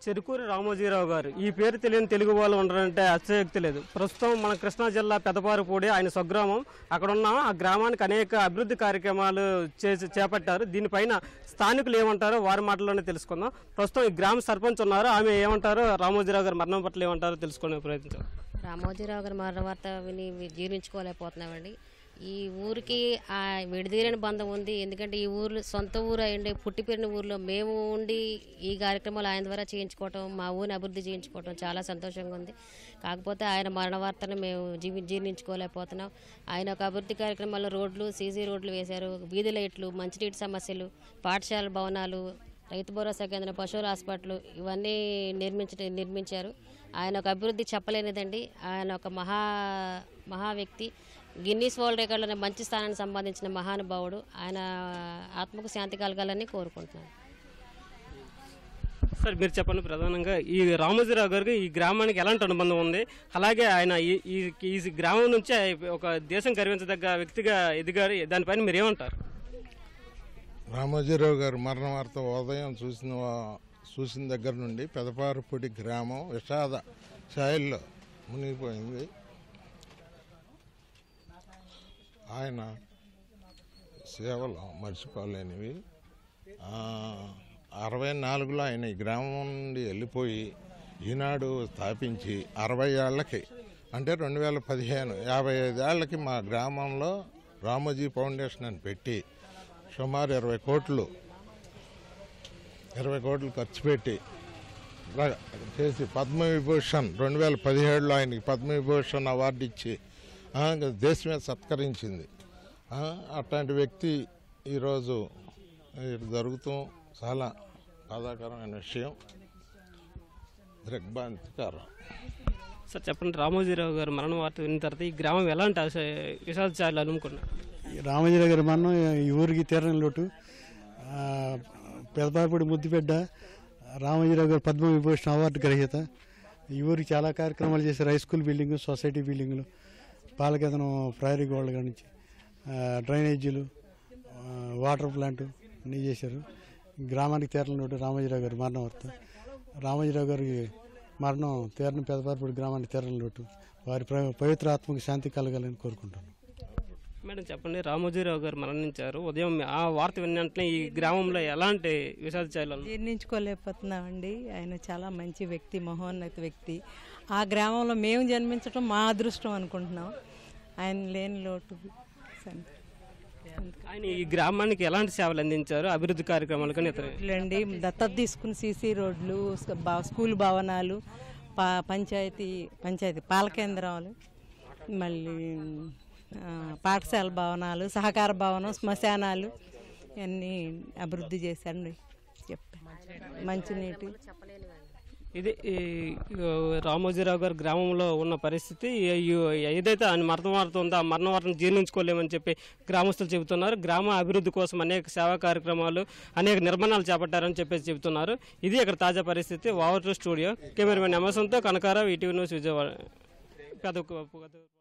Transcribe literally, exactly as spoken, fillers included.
చెరుకూరి రామోజీరావు గారు ఈ పేరు తెలియని తెలుగు వాళ్ళు ఉండరంటే అతిశయోక్తి లేదు. ప్రస్తుతం మన కృష్ణా జిల్లా పెదపారుపూడి ఆయన స్వగ్రామం. అక్కడ ఉన్న ఆ గ్రామానికి అనేక అభివృద్ధి కార్యక్రమాలు చేసి చేపట్టారు. దీనిపైన స్థానికులు ఏమంటారో వారి మాటల్లోనే తెలుసుకుందాం. ప్రస్తుతం ఈ గ్రామ సర్పంచ్ ఉన్నారు, ఆమె ఏమంటారో రామోజీరావు గారు మరణం పట్ల ఏమంటారో తెలుసుకునే ప్రయత్నించారు. రామోజీరావు గారి మరణ వార్త విని జీర్ణించుకోలేకపోతున్నామండి. ఈ ఊరికి ఆ విడదీరని బంధం ఉంది. ఎందుకంటే ఈ ఊర్లో సొంత ఊరు అయ్యండి, పుట్టి పెరిగిన ఊర్లో మేము ఉండి ఈ కార్యక్రమాలు ఆయన ద్వారా చేయించుకోవటం, మా ఊరిని అభివృద్ధి చేయించుకోవటం చాలా సంతోషంగా ఉంది. కాకపోతే ఆయన మరణ వార్తను మేము జీవి జీర్ణించుకోలేకపోతున్నాం. ఆయన ఒక అభివృద్ధి కార్యక్రమాల్లో రోడ్లు, సీసీ రోడ్లు వేశారు, వీధి లైట్లు, మంచినీటి సమస్యలు, పాఠశాల భవనాలు, రైతు భరోసా కేంద్రం, పశువుల హాస్పిటల్ ఇవన్నీ నిర్మించ నిర్మించారు. ఆయన ఒక అభివృద్ధి చెప్పలేనిదండి. ఆయన ఒక మహా మహా వ్యక్తి, గిన్నీస్ వరల్డ్ రికార్డులోనే మంచి స్థానాన్ని సంపాదించిన మహానుభావుడు. ఆయన ఆత్మకు శాంతి కలగాలని కోరుకుంటున్నాను. సార్ మీరు చెప్పండి, ప్రధానంగా ఈ రామోజీరావు గారికి ఈ గ్రామానికి ఎలాంటి అనుబంధం ఉంది? అలాగే ఆయన ఈ ఈ గ్రామం నుంచే ఒక దేశం గర్వించదగ్గ వ్యక్తిగా ఎదిగారు. దానిపైన మీరు ఏమంటారు? రామోజీరావు గారు మరణ వార్త ఉదయం చూసిన చూసిన దగ్గర నుండి పెదపారుపూడి గ్రామం విషాద ఛాయల్లో మునిగిపోయింది. ఆయన సేవలు మర్చిపోలేనివి. అరవై నాలుగులో ఆయన ఈ గ్రామం నుండి వెళ్ళిపోయి ఈనాడు స్థాపించి అరవై ఏళ్ళకి అంటే రెండు వేల పదిహేను యాభై ఐదేళ్లకి మా గ్రామంలో రామోజీ ఫౌండేషన్ అని పెట్టి సుమారు ఇరవై కోట్లు ఇరవై కోట్లు ఖర్చు పెట్టి చేసి పద్మవిభూషణ్ రెండు వేల పదిహేడులో ఆయనకి పద్మవిభూషణ్ అవార్డు ఇచ్చి దేశమే సత్కరించింది. అట్లాంటి వ్యక్తి ఈరోజు జరుగుతాం చాలా బాధాకరమైన విషయం, దిగ్భ్రాంతికరం. సార్ చెప్పండి, రామోజీరావు గారు మరణ వార్త విన్న తర్వాత ఈ గ్రామం ఎలాంటి విషాద ఛాయలు అనుకున్నారు? రామోజీరావు గారి మరణం ఈ ఊరికి తీరని లోటు. పెదపారుపూడి ముద్దుబిడ్డ రామోజీరావు గారు పద్మ విభూషణ అవార్డు గ్రహీత. ఈ ఊరికి చాలా కార్యక్రమాలు చేశారు. హై స్కూల్ బిల్డింగ్, సొసైటీ బిల్డింగ్లు, పాలకేతనం ప్రహరీ గోడల కాడ నుంచి డ్రైనేజీలు, వాటర్ ప్లాంట్ అన్నీ చేశారు. గ్రామానికి తీరని లోటు రామోజీరావు గారి మరణం వార్త. రామోజీరావు గారి మరణం తీరని పెదపారుపూడి గ్రామానికి తీరని లోటు. వారి పవిత్ర ఆత్మకు శాంతి కలగాలని కోరుకుంటున్నాను. మేడం చెప్పండి, రామోజీరావు గారు మరణించారు. ఉదయం ఆ వార్త విన్న వెంటనే ఈ గ్రామంలో ఎలాంటి విషాద ఛాయలు? జీర్ణించుకోలేకపోతున్నామండి. ఆయన చాలా మంచి వ్యక్తి, మహోన్నత వ్యక్తి. ఆ గ్రామంలో మేము జన్మించడం మా అదృష్టం అనుకుంటున్నాం. ఆయన లేని లోటు. ఆయన ఈ గ్రామానికి ఎలాంటి సేవలు అందించారు? అభివృద్ధి కార్యక్రమాలు కానీ అండి దత్తత తీసుకుని సీసీ రోడ్లు, స్కూల్ భవనాలు, పంచాయతీ పంచాయతీ పాల కేంద్రాలు, మళ్ళీ పాఠశాల భవనాలు, సహకార భవనం, శ్మశానాలు ఇవన్నీ అభివృద్ధి చేశాండి. చెప్పాను మంచినీటి. ఇది రామోజీరావు గారు గ్రామంలో ఉన్న పరిస్థితి. ఏదైతే ఆయన మరణ వార్త ఉందో ఆ మరణ వార్తను జీర్ణించుకోలేమని చెప్పి గ్రామస్తులు చెబుతున్నారు. గ్రామ అభివృద్ధి కోసం అనేక సేవా కార్యక్రమాలు, అనేక నిర్మాణాలు చేపట్టారని చెప్పేసి చెబుతున్నారు. ఇది ఇక్కడ తాజా పరిస్థితి. వావర్ స్టూడియో కెమెరామెన్ ఎమసన్తో కనకారావు, ఈటీవీ న్యూస్, విజయవాడ. పెద్ద